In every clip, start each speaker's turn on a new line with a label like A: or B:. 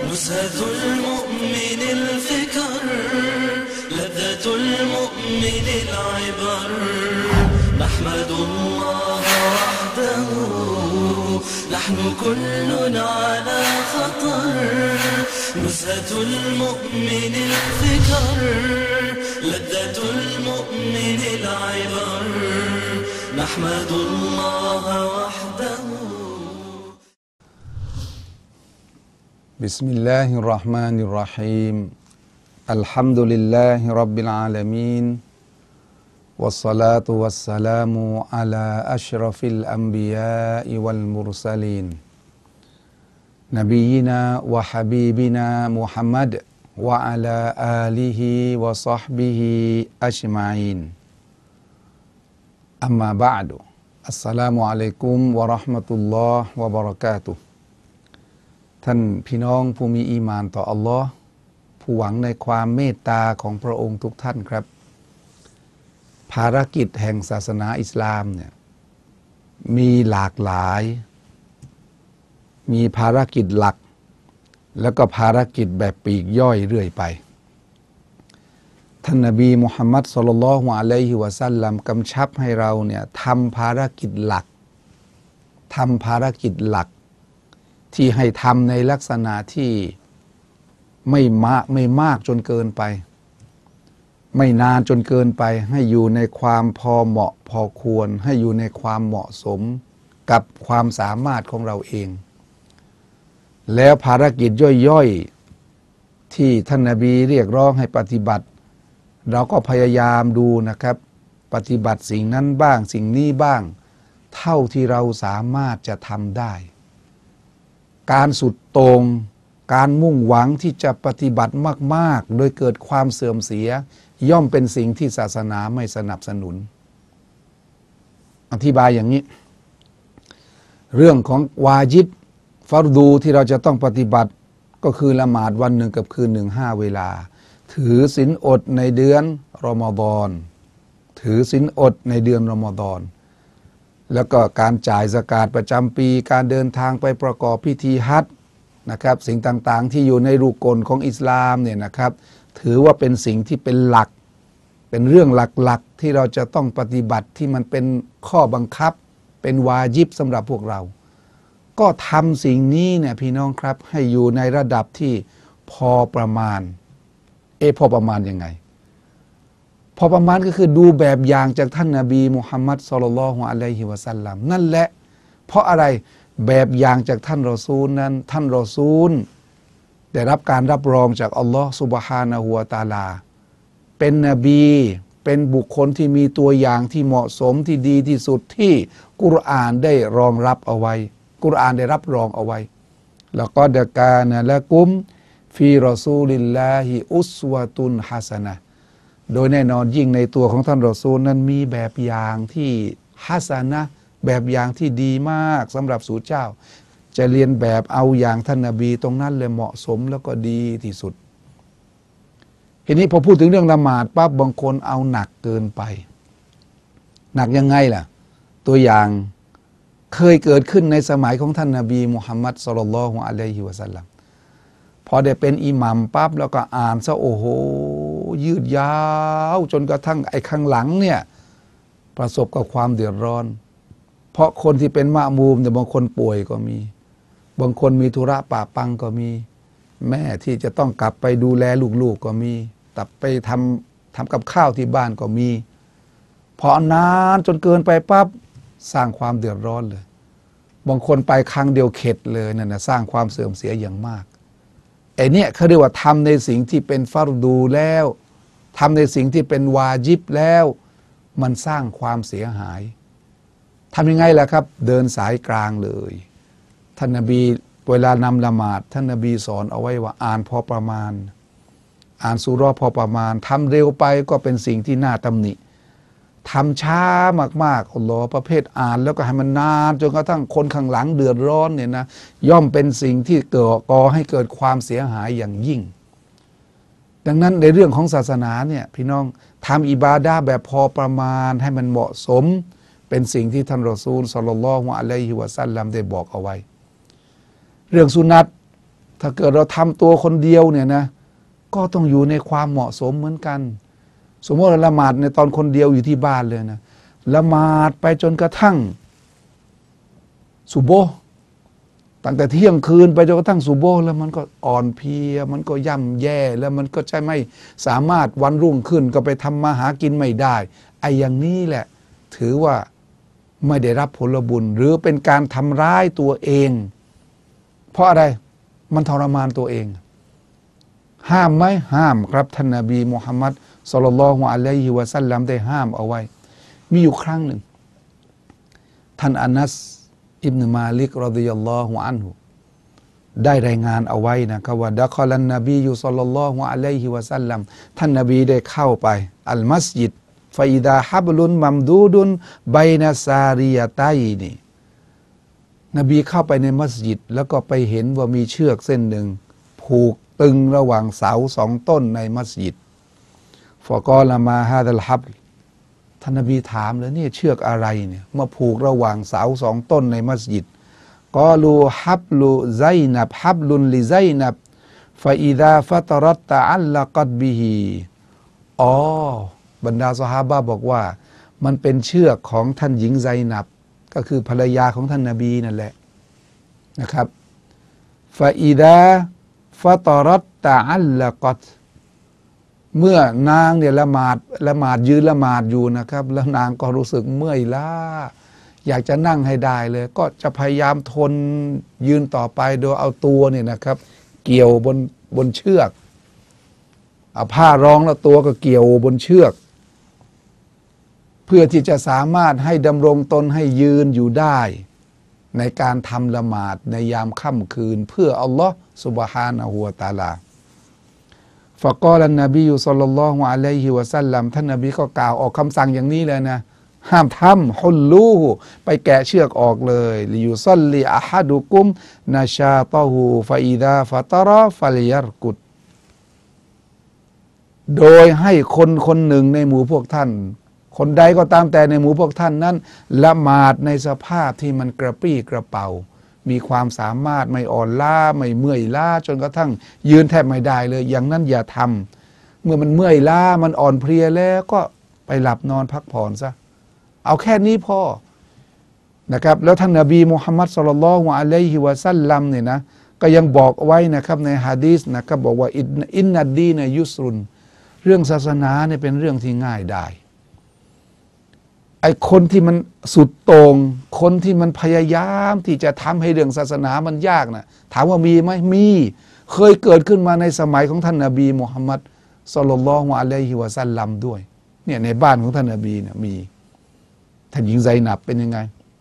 A: نزهة المؤمن الفكر لذة المؤمن العبر نحمد الله وحده نحن كلنا على خطر نزهة المؤمن الفكر لذة المؤمن العبر نحمد الله وحده
B: بسم الله الرحمن الرحيم الحمد لله رب العالمين والصلاة والسلام على أشرف الأنبياء والمرسلين نبينا وحبيبنا محمد وعلى آله وصحبه أجمعين أما بعد السلام عليكم ورحمة الله وبركاتهท่านพี่น้องผู้มีอีหม่านต่ออัลลอฮ์ผู้หวังในความเมตตาของพระองค์ทุกท่านครับภารกิจแห่งศาสนาอิสลามเนี่ยมีหลากหลายมีภารกิจหลักแล้วก็ภารกิจแบบปีกย่อยเรื่อยไปท่านนบีมุฮัมมัดศ็อลลัลลอฮุอะลัยฮิวะซัลลัมกำชับให้เราเนี่ยทำภารกิจหลักที่ให้ทำในลักษณะที่ไม่มากจนเกินไปไม่นานจนเกินไปให้อยู่ในความพอเหมาะพอควรให้อยู่ในความเหมาะสมกับความสามารถของเราเองแล้วภารกิจย่อยๆที่ท่านนบีเรียกร้องให้ปฏิบัติเราก็พยายามดูนะครับปฏิบัติสิ่งนั้นบ้างสิ่งนี้บ้างเท่าที่เราสามารถจะทำได้การสุดโต่งการมุ่งหวังที่จะปฏิบัติมากๆโดยเกิดความเสื่อมเสียย่อมเป็นสิ่งที่ศาสนาไม่สนับสนุนอธิบายอย่างนี้เรื่องของวาญิบฟัรดูที่เราจะต้องปฏิบัติก็คือละหมาดวันหนึ่งกับคืนหนึ่ง5 เวลาถือศีลอดในเดือนรอมฎอนถือศีลอดในเดือนรอมฎอนแล้วก็การจ่ายซะกาตประจำปีการเดินทางไปประกอบพิธีฮัจญ์นะครับสิ่งต่างๆที่อยู่ในรุกลของอิสลามเนี่ยนะครับถือว่าเป็นสิ่งที่เป็นหลักเป็นเรื่องหลักๆที่เราจะต้องปฏิบัติที่มันเป็นข้อบังคับเป็นวาญิบสำหรับพวกเราก็ทำสิ่งนี้เนี่ยพี่น้องครับให้อยู่ในระดับที่พอประมาณพอประมาณยังไงพอประมาณก็คือดูแบบอย่างจากท่านนบีมุฮัมมัดศ็อลลัลลอฮุอะลัยฮิวะซัลลัมนั่นแหละเพราะอะไรแบบอย่างจากท่านรอซูลนั้นท่านรอซูลได้รับการรับรองจากอัลลอฮ์ซุบฮานะฮูวะตะอาลาเป็นนบีเป็นบุคคลที่มีตัวอย่างที่เหมาะสมที่ดีที่สุดที่กุรอานได้รองรับเอาไว้กุรอานได้รับรองเอาไว้แล้วก็ดะกานะละกุมฟีรอซูลิลลาฮิอุสวะตุนฮะซะนะห์โดยแน่นอนยิ่งในตัวของท่านรอซูลนั้นมีแบบอย่างที่ฮัสนะห์แบบอย่างที่ดีมากสำหรับสู่เจ้าจะเรียนแบบเอาอย่างท่านนบีตรงนั้นเลยเหมาะสมแล้วก็ดีที่สุดทีนี้พอพูดถึงเรื่องละหมาดปั๊บบางคนเอาหนักเกินไปหนักยังไงล่ะตัวอย่างเคยเกิดขึ้นในสมัยของท่านนบีมุฮัมมัดศ็อลลัลลอฮุอะลัยฮิวะซัลลัมพอได้เป็นอิหมัมปั๊บแล้วก็อ่านซะโอ้โหยืดยาวจนกระทั่งไอ้ข้างหลังเนี่ยประสบกับความเดือดร้อนเพราะคนที่เป็นมะมูมเนี่ยบางคนป่วยก็มีบางคนมีธุระปะปังก็มีแม่ที่จะต้องกลับไปดูแลลูกๆก็มีกลับไปทำกับข้าวที่บ้านก็มีพอนานจนเกินไปปั๊บสร้างความเดือดร้อนเลยบางคนไปครั้งเดียวเข็ดเลยนั่นนะสร้างความเสื่อมเสียอย่างมากไอ้เนี่ยเขาเรียกว่าทำในสิ่งที่เป็นฟัรดูแล้วทำในสิ่งที่เป็นวาญิบแล้วมันสร้างความเสียหายทำยังไงล่ะครับเดินสายกลางเลยท่านนบีเวลานำละหมาดท่านนบีสอนเอาไว้ว่าอ่านพอประมาณอ่านซูเราะห์พอประมาณทำเร็วไปก็เป็นสิ่งที่น่าตำหนิทำช้ามากๆอัลลอฮ์ประเภทอ่านแล้วก็ให้มันนานจนกระทั่งคนข้างหลังเดือดร้อนเนี่ยนะย่อมเป็นสิ่งที่ก่อให้เกิดความเสียหายอย่างยิ่งดังนั้นในเรื่องของศาสนาเนี่ยพี่น้องทำอิบาดะห์แบบพอประมาณให้มันเหมาะสมเป็นสิ่งที่ท่านรอซูลศ็อลลัลลอฮุอะลัยฮิวะซัลลัมได้บอกเอาไว้เรื่องสุนัตถ้าเกิดเราทำตัวคนเดียวเนี่ยนะก็ต้องอยู่ในความเหมาะสมเหมือนกันสมมติเราละหมาดในตอนคนเดียวอยู่ที่บ้านเลยนะละหมาดไปจนกระทั่งซุบโบห์ตั้งแต่เที่ยงคืนไปจนกระทั่งซุบโบห์แล้วมันก็อ่อนเพลียมันก็ย่ำแย่แล้วมันก็จะไม่สามารถวันรุ่งขึ้นก็ไปทำมาหากินไม่ได้ไอ้อย่างนี้แหละถือว่าไม่ได้รับผลบุญหรือเป็นการทำร้ายตัวเองเพราะอะไรมันทรมานตัวเองห้ามไหมห้ามครับท่านนบีมุฮัมมัดศ็อลลัลลอฮุอะลัยฮิวะซัลลัมได้ห้ามเอาไว้มีอยู่ครั้งหนึ่งท่านอานัสอิบนุมาลิกรอฎิยัลลอฮุอันฮุได้รายงานเอาไว้นะครับว่าดะคอลันนบีศ็อลลัลลอฮุอะลัยฮิวะซัลลัมท่านนบีได้เข้าไปอัลมัสยิดฟาอิดาฮับลุนมัมดูดุนไบนาซาริยะไตนี่นบีเข้าไปในมัสยิดแล้วก็ไปเห็นว่ามีเชือกเส้นหนึ่งผูกตึงระหว่างเสาสองต้นในมัสยิดฟะกอละมาฮาดัลฮับท่านนบีถามเลยนี่เชือกอะไรเนี่ยมาผูกระหว่างเสาสองต้นในมัสยิดกอลูฮับลุไซนับฮับลุนลิไซนับฟาอิดาฟะตรัตตะอัลละกัดบิฮีอ๋อบรรดาซอฮาบะห์บอกว่ามันเป็นเชือกของท่านหญิงไซนับก็คือภรรยาของท่านนบีนั่นแหละนะครับฟาอิดาฟะตรัตตะอัลละกัดเมื่อนางเนี่ยละหมาดยืนละหมาดอยู่นะครับแล้วนางก็รู้สึกเมื่อยล้าอยากจะนั่งให้ได้เลยก็จะพยายามทนยืนต่อไปโดยเอาตัวเนี่ยนะครับเกี่ยวบนเชือกเอาผ้ารองแล้วตัวก็เกี่ยวบนเชือกเพื่อที่จะสามารถให้ดำรงตนให้ยืนอยู่ได้ในการทำละหมาดในยามค่ำคืนเพื่ออัลลอฮ์ซุบฮานะฮูวะตะอาลาฟะกอลันนบีศ็อลลัลลอฮุอะลัยฮิวะซัลลัมท่านนบีก็กล่าวออกคำสั่งอย่างนี้เลยนะห้ามทำฮุลลูฮูไปแกะเชือกออกเลยลิยุซัลลีอะฮัดุกุมนาชาตะฮูฟะอิดาฟะตะราฟัลยัรกุดโดยให้คนหนึ่งในหมู่พวกท่านคนใดก็ตามแต่ในหมู่พวกท่านนั้นละหมาดในสภาพที่มันกระปรี้กระเป๋ามีความสามารถไม่อ่อนล้าไม่เมื่อยล้าจนกระทั่งยืนแทบไม่ได้เลยอย่างนั้นอย่าทำเมื่อมันเมื่อยล้ามันอ่อนเพลียแล้วก็ไปหลับนอนพักผ่อนซะเอาแค่นี้พอนะครับแล้วท่านนบีมุฮัมมัดศ็อลลัลลอฮุอะลัยฮิวะซัลลัมเนี่ยนะก็ยังบอกไว้นะครับในหะดีษนะครับบอกว่าอินนัดดีนยุสรุนเรื่องศาสนาเนี่ยเป็นเรื่องที่ง่ายได้ไอ้คนที่มันสุดโต่งคนที่มันพยายามที่จะทำให้เรื่องศาสนามันยากนะถามว่ามีไหมมีเคยเกิดขึ้นมาในสมัยของท่านนบีมุฮัมมัดศ็อลลัลลอฮุอะลัยฮิวะซัลลัมด้วยเนี่ยในบ้านของท่านนบีเนี่ยมีท่านหญิงไซนับเป็นยังไง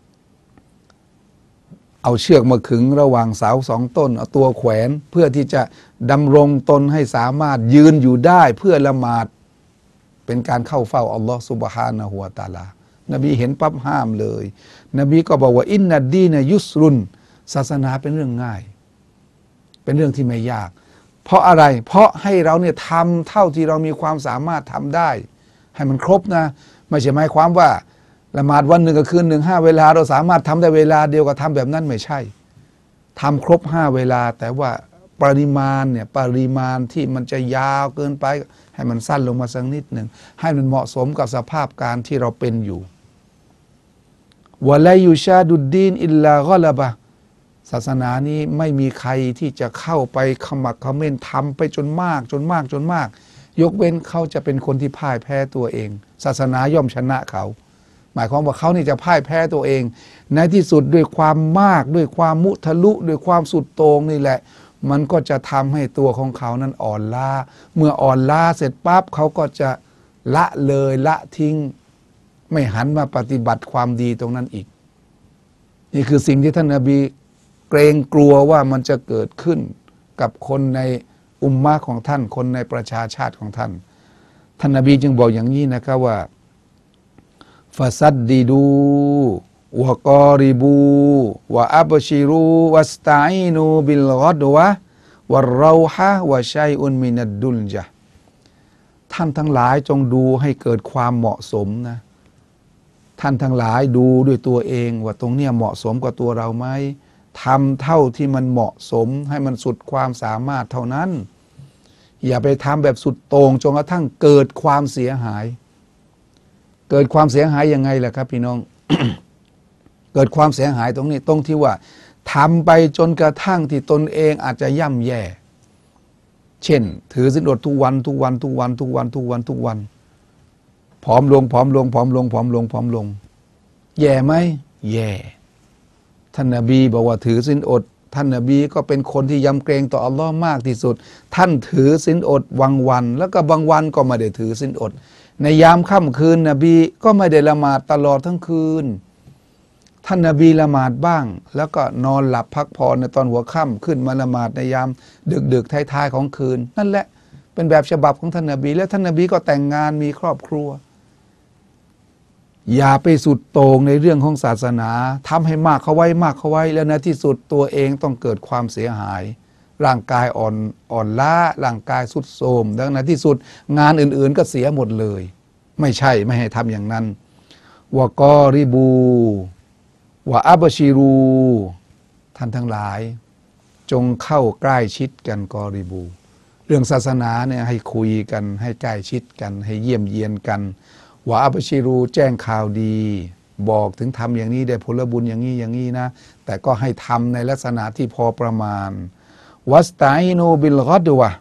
B: เอาเชือกมาขึงระหว่างเสาสองต้นเอาตัวแขวนเพื่อที่จะดำรงตนให้สามารถยืนอยู่ได้เพื่อละหมาดเป็นการเข้าเฝ้าอัลลอฮฺซุบฮานะฮูวะตะอาลานบีเห็นปั๊บห้ามเลยนบีก็บอกว่าอินนัดดีนยุสรุนศาสนาเป็นเรื่องง่ายเป็นเรื่องที่ไม่ยากเพราะอะไรเพราะให้เราเนี่ยทำเท่าที่เรามีความสามารถทำได้ให้มันครบนะไม่ใช่หมายความว่าละหมาดวันหนึ่งกับคืนหนึ่ง5 เวลาเราสามารถทำได้เวลาเดียวกับทำแบบนั้นไม่ใช่ทำครบ5 เวลาแต่ว่าปริมาณที่มันจะยาวเกินไปให้มันสั้นลงมาสักนิดหนึ่งให้มันเหมาะสมกับสภาพการที่เราเป็นอยู่วะลายุชาดุดดีนอิลลากอลบะศาสนานี้ไม่มีใครที่จะเข้าไปขมักเขม้นทำไปจนมากยกเว้นเขาจะเป็นคนที่พ่ายแพ้ตัวเองศาสนาย่อมชนะเขาหมายความว่าเขานี่จะพ่ายแพ้ตัวเองในที่สุดด้วยความมากด้วยความมุทะลุด้วยความสุดโต่งนี่แหละมันก็จะทำให้ตัวของเขานั้นอ่อนล้าเมื่ออ่อนล้าเสร็จปั๊บเขาก็จะละเลยละทิ้งไม่หันมาปฏิบัติความดีตรงนั้นอีกนี่คือสิ่งที่ท่านนบีเกรงกลัวว่ามันจะเกิดขึ้นกับคนในอุมมะของท่านคนในประชาชาติของท่านท่านนบีจึงบอกอย่างนี้นะครับว่าฟาซัดดีดูวะกอริบูวะอับชิรูวัสตาอินูบิลกอดวะวัรเราฮะวะชัยอุนมินัดดุลจาท่านทั้งหลายจงดูให้เกิดความเหมาะสมนะท่านทั้งหลายดูด้วยตัวเองว่าตรงเนี้ยเหมาะสมกับตัวเราไหมทำเท่าที่มันเหมาะสมให้มันสุดความสามารถเท่านั้นอย่าไปทำแบบสุดโต่งจนกระทั่งเกิดความเสียหายเกิดความเสียหายยังไงล่ะครับพี่น้อง เกิดความเสียหายตรงนี้ตรงที่ว่าทำไปจนกระทั่งที่ตนเองอาจจะย่ำแย่เช่นถือศีลอดทุกวันผอมลงแย่ไหมแย่ท่านนบีบอกว่าถือศีลอดท่านนบีก็เป็นคนที่ยำเกรงต่ออัลลอฮ์มากที่สุดท่านถือศีลอดบางวันแล้วก็บางวันก็ไม่ได้ถือศีลอดในยามค่ำคืนนบีก็ไม่ได้ละหมาดตลอดทั้งคืนท่านนบีละหมาดบ้างแล้วก็นอนหลับพักผ่อนในตอนหัวค่ำขึ้นมาละหมาดในยามดึกท้ายๆของคืนนั่นแหละเป็นแบบฉบับของท่านนบีและท่านนบีก็แต่งงานมีครอบครัวอย่าไปสุดโต่งในเรื่องของศาสนาทำให้มากเข้าไว้แล้วในที่สุดตัวเองต้องเกิดความเสียหายร่างกายอ่อนล้าร่างกายสุดโทรมดังนั้นที่สุดงานอื่นๆก็เสียหมดเลยไม่ให้ทำอย่างนั้นวะกอริบูวะอับชิรูท่านทั้งหลายจงเข้าใกล้ชิดกันกอริบูเรื่องศาสนาเนี่ยให้คุยกันให้ใกล้ชิดกันให้เยี่ยมเยียนกันวะอับชิรูแจ้งข่าวดีบอกถึงทำอย่างนี้ได้ผลบุญอย่างนี้นะแต่ก็ให้ทำในลักษณะที่พอประมาณวัสตัยนูบิลกอดวะ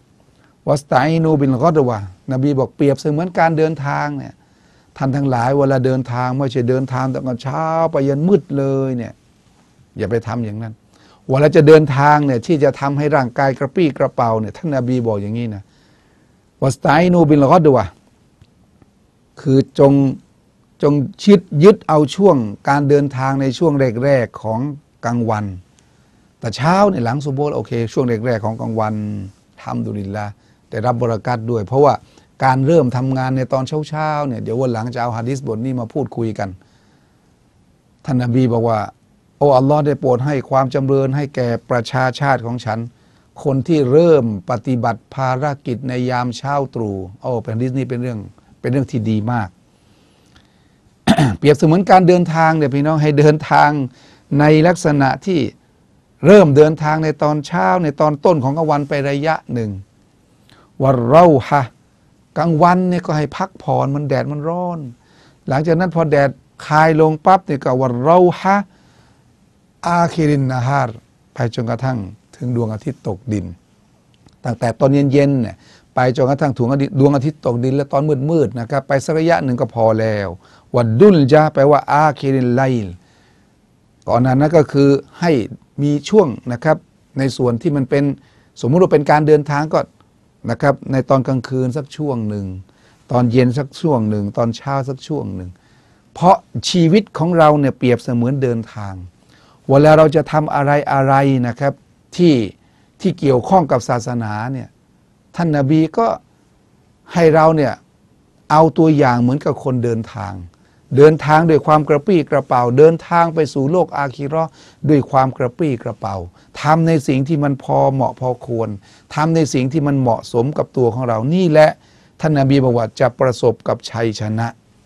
B: นบีบอกเปรียบเสมือนการเดินทางเนี่ยท่านทั้งหลายเวลาเดินทางไม่ใช่เดินทางตั้งแต่เช้าไปยันมืดเลยเนี่ยอย่าไปทำอย่างนั้นเวลาจะเดินทางเนี่ยที่จะทำให้ร่างกายกระปรี้กระเป๋าเนี่ยท่านนบีบอกอย่างนี้นะวัสตัยนูบิลกอดวะคือจงยึดเอาช่วงการเดินทางในช่วงแรกๆของกลางวันแต่เช้าเนี่ยหลังซุบฮ์โอเคช่วงแรกๆของกลางวันทำดุลิลละได้รับบารอกัตด้วยเพราะว่าการเริ่มทำงานในตอนเช้าเนี่ยเดี๋ยววันหลังจะเอาหะดีษบทนี้มาพูดคุยกันท่านนบีบอกว่าโอ้อัลลอฮ์ได้โปรดให้ความจำเริญให้แก่ประชาชาติของฉันคนที่เริ่มปฏิบัติภารกิจในยามเช้าตรู่เป็นหะดีษนี้เป็นเรื่องที่ดีมาก เปรียบเสมือนการเดินทางเนี่ยพี่น้องให้เดินทางในลักษณะที่เริ่มเดินทางในตอนเช้าในตอนต้นของกลางวันไประยะหนึ่งวันเราฮะกลางวันเนี่ยก็ให้พักผ่อนมันแดดมันร้อนหลังจากนั้นพอแดดคลายลงปั๊บเนี่ยก็วันเราฮะอาคิรินนาฮาร์ไปจนกระทั่งถึงดวงอาทิตย์ตกดินตั้งแต่ตอนเย็นๆเนี่ยไปจนกระทั่งถึงดวงอาทิตย์ตกดินและตอนมืดๆนะครับไปสักระยะหนึ่งก็พอแล้ววัดดุลจาแปลว่าอาคิรินไลล์ก่อนนั้นก็คือให้มีช่วงนะครับในส่วนที่มันเป็นสมมุติว่าเป็นการเดินทางก็นะครับในตอนกลางคืนสักช่วงหนึ่งตอนเย็นสักช่วงหนึ่งตอนเช้าสักช่วงหนึ่งเพราะชีวิตของเราเนี่ยเปรียบเสมือนเดินทางเวลาเราจะทำอะไรนะครับที่เกี่ยวข้องกับศาสนาเนี่ยท่านนบีก็ให้เราเนี่ยเอาตัวอย่างเหมือนกับคนเดินทางด้วยความกระปรี้กระเป๋าเดินทางไปสู่โลกอาคิเราะห์ด้วยความกระปรี้กระเป๋าทำในสิ่งที่มันพอเหมาะพอควรทำในสิ่งที่มันเหมาะสมกับตัวของเรานี่แหละท่านนบีบอกว่าจะประสบกับชัยชนะ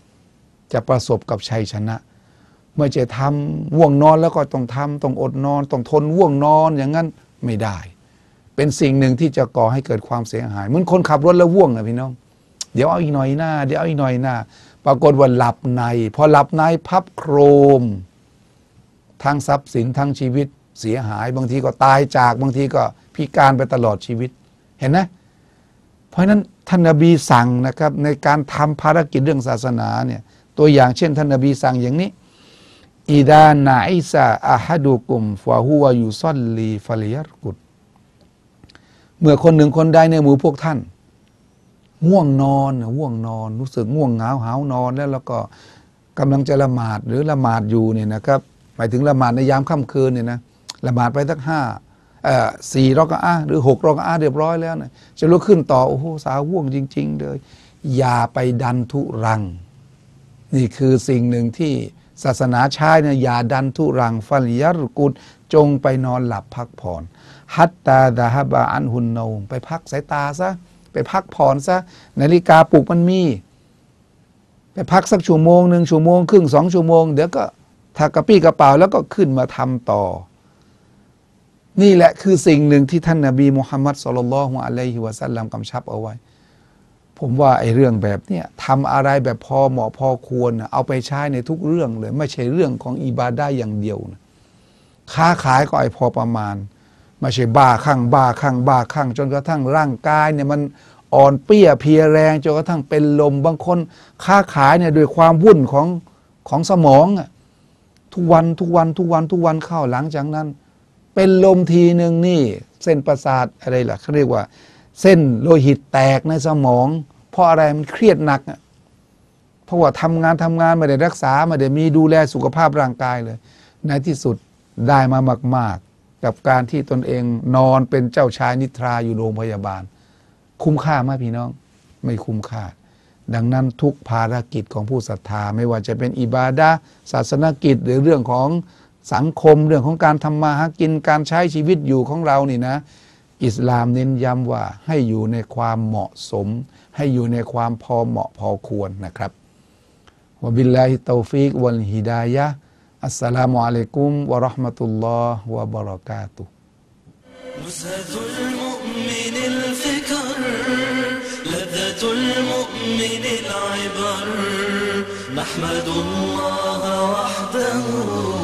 B: ไม่ใช่ทำง่วงนอนแล้วก็ต้องทำต้องอดนอนต้องทนง่วงนอนอย่างนั้นไม่ได้เป็นสิ่งหนึ่งที่จะก่อให้เกิดความเสียหายเหมือนคนขับรถแล้วง่วงนะพี่น้องเดี๋ยวเอาอีกหน่อยหน้าปรากฏว่าหลับในพอหลับในพับโครมทั้งทรัพย์สินทั้งชีวิตเสียหายบางทีก็ตายจากบางทีก็พิการไปตลอดชีวิตเห็นไหมเพราะฉะนั้นท่านนบีสั่งนะครับในการทำภารกิจเรื่องศาสนาเนี่ยตัวอย่างเช่นท่านนบีสั่งอย่างนี้อิดานาอิซาอะฮัดุกุมฟะฮุวะยุซัลลีฟะลิยัรกุดเมื่อคนหนึ่งคนใดในหมู่พวกท่านง่วงนอนรู้สึกง่วงเหงาหาวนอนแล้วก็กำลังจะละหมาดหรือละหมาดอยู่เนี่ยนะครับหมายถึงละหมาดในยามค่ำคืนเนี่ยนะละหมาดไปสัก4 รอกะอะห์หรือ6 รอกะอะห์เรียบร้อยแล้วเนี่ยจะลุกขึ้นต่อโอ้โหสาวง่วงจริงๆเลยอย่าไปดันทุรังนี่คือสิ่งหนึ่งที่ศาสนาใช้เนี่ยอย่าดันทุรังฟัลยัรกุดจงไปนอนหลับพักผ่อนฮัตตาดะฮะบะอันฮุนนอมไปพักสายตาซะไปพักผ่อนซะนาฬิกาปลุกมันมีไปพักสัก1 ชั่วโมง 1 ชั่วโมงครึ่ง2 ชั่วโมงเดี๋ยวก็ถ้ากระปี้กระเป๋าแล้วก็ขึ้นมาทำต่อนี่แหละคือสิ่งหนึ่งที่ท่านนบีมุฮัมมัดศ็อลลัลลอฮุอะลัยฮิวะซัลลัมกำชับเอาไว้ผมว่าไอ้เรื่องแบบเนี้ยทำอะไรแบบพอเหมาะพอควรนะเอาไปใช้ในทุกเรื่องเลยไม่ใช่เรื่องของอิบาดะห์อย่างเดียวนะค้าขายก็ไอ้พอประมาณไม่ใช่บ้าคลั่งจนกระทั่งร่างกายเนี่ยมันอ่อนเปี้ยเพลียแรงจนกระทั่งเป็นลมบางคนค้าขายเนี่ยด้วยความวุ่นของสมองอะทุกวันเข้าหลังจากนั้นเป็นลมทีหนึ่งนี่เส้นประสาทอะไรล่ะเขาเรียกว่าเส้นโลหิตแตกในสมองเพราะอะไรมันเครียดหนักอะเพราะว่าทำงานไม่ได้รักษาไม่ได้มีดูแลสุขภาพร่างกายเลยในที่สุดได้มามากๆกับการที่ตนเองนอนเป็นเจ้าชายนิทราอยู่โรงพยาบาลคุ้มค่าไหมพี่น้องไม่คุ้มค่าดังนั้นทุกภารกิจของผู้ศรัทธาไม่ว่าจะเป็นอิบาดะห์ศาสนกิจหรือเรื่องของสังคมเรื่องของการทำมาหากินการใช้ชีวิตอยู่ของเรานี่นะอิสลามเน้นย้ำว่าให้อยู่ในความเหมาะสมให้อยู่ในความพอเหมาะพอควรนะครับวะบิลลาฮิตตอฟีกวัลฮิดายะฮ์อัสสลามุอะลัยกุมวะเราะห์มะตุลลอฮ์วะบะเราะกาตุฮ์
A: نزهة المؤمن الفكر لذة المؤمن العبر نحمد الله وحده